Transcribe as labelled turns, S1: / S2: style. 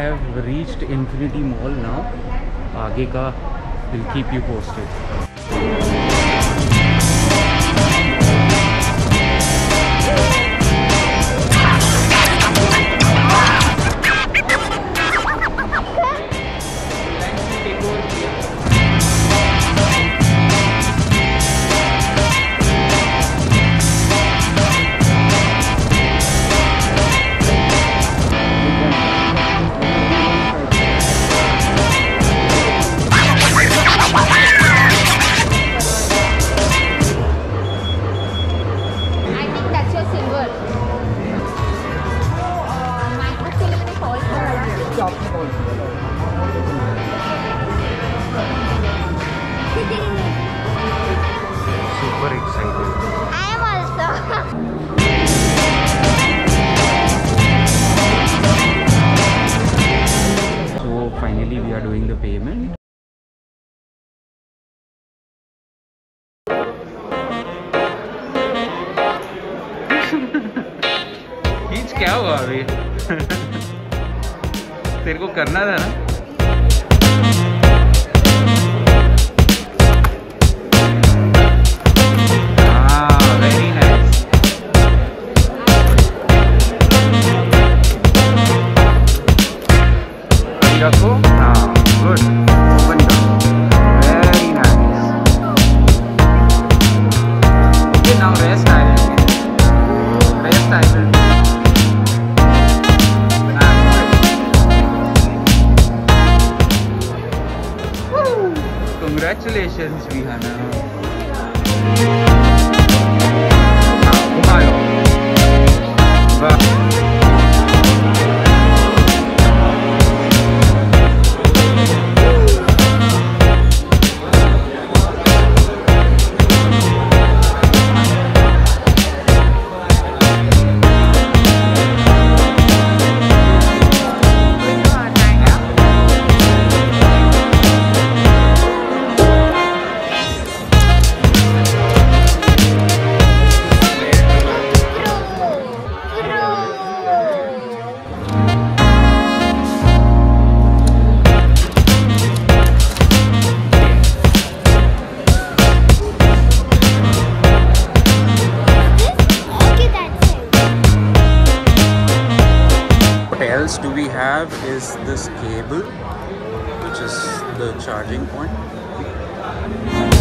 S1: have reached Infinity Mall now. आगे का will keep you posted. Super excited.
S2: I am also.
S1: So finally we are doing the payment. खींच क्या हुआ अभी? तेरे को करना था ना? रखो हाँ गुड ओपन करो very nice okay now rest I will Congratulations Vihana हाँ घुमा लो वाह do we have is this cable, which is the charging point.